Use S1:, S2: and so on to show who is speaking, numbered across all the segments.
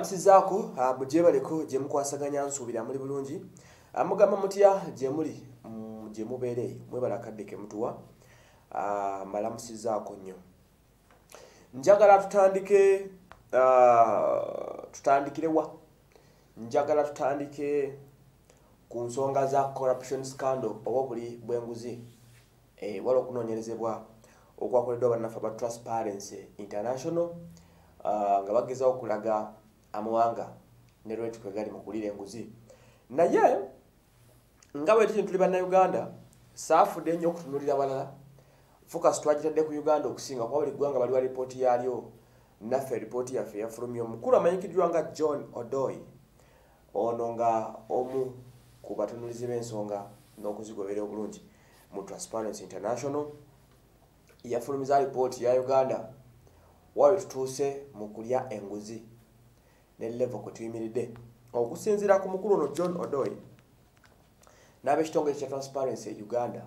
S1: Mbalamusizaako mujebaleko gye mukwasaganya nsuubira muri bulungi mugamba mutya gye muli gye mubeere mwebala kadde ke mutuwa mbalamusizaako nnyo njagala tutandike ku nsonga za corruption scandal oba buli bwenguzi wala okunoonyerezebwa okwakoleddwa bannaffe aba Transparency International nga bagezaho okulaga amawanga ne lwatu kwegali mu kulira enguzi naye nga bwe tuli bannayuganda saafudde nnyo okutunulira balala focus twagitadde ku Uganda okusinga kuba buli ggwanga baliwa ripooti yaalyo naffe ripooti yaffe yafulumya omukulu amanyikiddwa nga John Odoy ono nga omu ku batunulizi b'ensonga n'okuzigobera obulungi mu Transparency International yafulumiza ripooti ya Uganda wawe tutuuse mu kulya enguzi ne level kwe tuyimiridde okusinziira ku mukulu ono John Odoy n'ab'ekitongole kya Transparency Uganda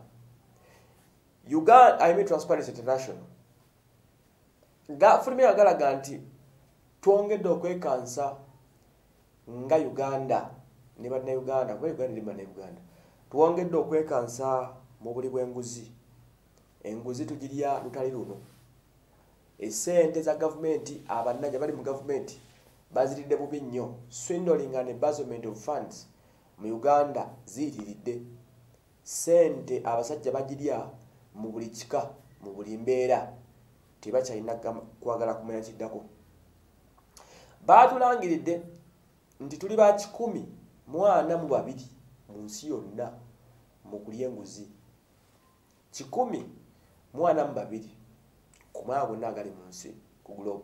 S1: Transparency International gafulumya agalaga nti twongedde okwekansa nga Uganda ne bannayuganda kuba Uganda ne bannayuganda twongedde okwekansa mu buli bw'enguzi enguzi tugirya lutali luno esente za gavumenti abannajja bali mu gavumenti baziridde bubi nnyo swindling and embezzlement of funds mu Uganda ziyitiridde sente abasajja bagirya mu buli kika mu buli mbeera tebakyalina kwagala kumanya kiddako baatulangiridde nti tuli ba 142 mu nsi yonna mu kulya enguzi 142 ku mwaka gonna agali mu nsi ku globe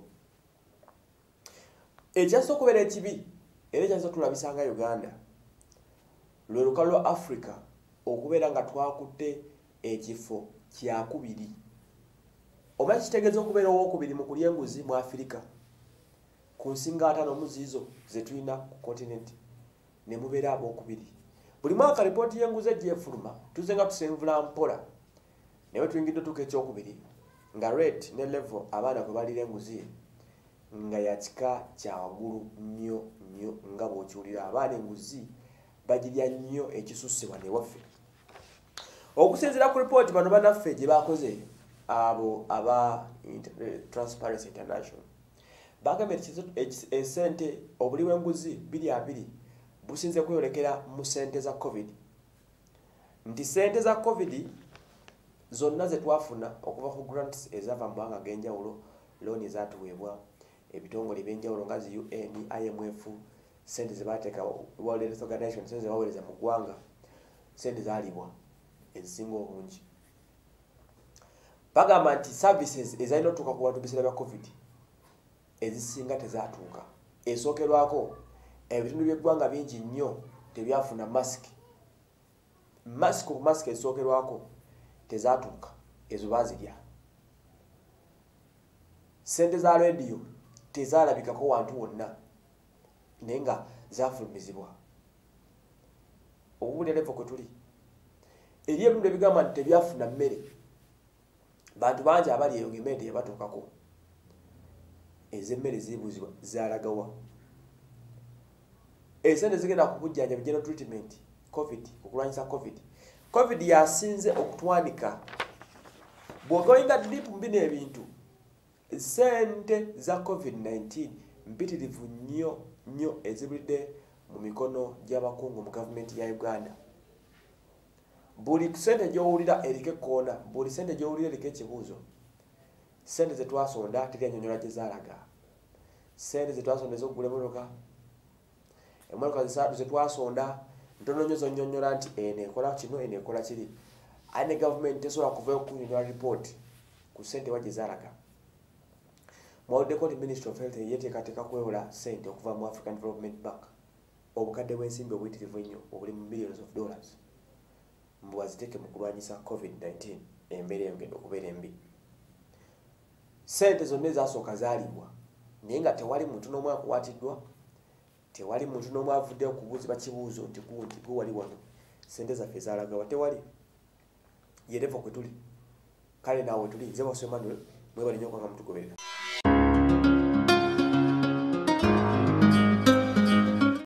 S1: ekyasa okubeera ekibi era ekyasa tulabisa nga Uganda lwe lukalu lwa Africa okubeera nga twakutte ekifo kyakubiri oba kitegeeza okubeera owokubiri mu kulya enguzi mu Africa ku nsinga 5 mu ziizo ze tulina ku continent ne mubeera abokubiri buli mwaka ripooti y'enguzi egyefuluma tuze nga tusenvula mpola naye tuyingidde tuka ekyokubiri nga rate ne level abaana kwe balira enguzi nga yakika kya waggulu nnyo nnyo nga bw'okiwulira abaana enguzi bagirya nnyo ekisusse wane waffe okusinziira ku ripooti bano bannaffe gye bakoze abo aba Transparency International bagambye esente obuli bw'enguzi 2 businze kweyolekera mu sente za COVID nti sente za COVID zonna ze twafuna okuva ku grants ezava mu mawanga ag'enjawulo loan ezatuweebwa ebitongole ebyenjawulo nga zi UN, IMF sente ze baateeka World Health Organization sente ze baweereza mu ggwanga sente zaalibwa ezisinga obungi bagamba nti services ezalina otuuka ku bantu biseera bya COVID ezisinga tezaatuuka esookerwako ebitundu by'eggwanga bingi nnyo tebyafuna mask ezisookerwako tezaatuuka ezo baazirya sente za radio tezaalabikako wantu wonna naye nga zaafulumizibwa okuwulira level kwe tuli eri ebitundu ebigamba nti tebyafuna mmere bantu bangi abali eyo ng'emmere teyabatuukako ez'emmere zibuuzibwa zaalagawa esente zigenda ku bujjanja general treatment COVID okulwanyisa COVID yasinze okutwanika bw'ogoyinga deep mu bino ebintu sente za COVID-19 mpitirivu nnyo ezibulidde mu mikono gy'abakungu mu gavumenti ya Uganda buli sente gy'owulira eriko ekkoona buli sente gy'owulira eriko ekibuuzo sente ze twasonda teri annyonnyola gye zaalaga sente ze twasonda ez'okugula emmotoka ze twasonda ntono nnyo zonnyonnyola nti eno ekola kino eno ekola kiri aye ne gavumenti tesobola kuvayo kunnyonnyola ripooti ku sente wa gye zaalaga mwawuddeko nti Ministry of Health yeteekateeka kwewola sente okuva mu African Development Bank obukadde bw'ensimbi obuyitirivu ennyo obuli mu millions of dollars mbu baziteeke mu kulwanyisa COVID-19 embeera eyongedde okubeera embi sente zonna ezasooka zaalibwa naye nga tewali muntu n'omu akwatiddwa tewali muntu n'omu avuddeyo okubuuzibwa kibuuzo nti gwe wali wano sente zaffe zaalagawa tewali ye level kwe tuli kale naawe tuli nze Waswa Emmanuel mwebale nnyo okwanga mutugoberera